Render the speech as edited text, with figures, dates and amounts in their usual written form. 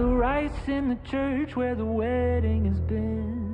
the rice in the church where the wedding has been.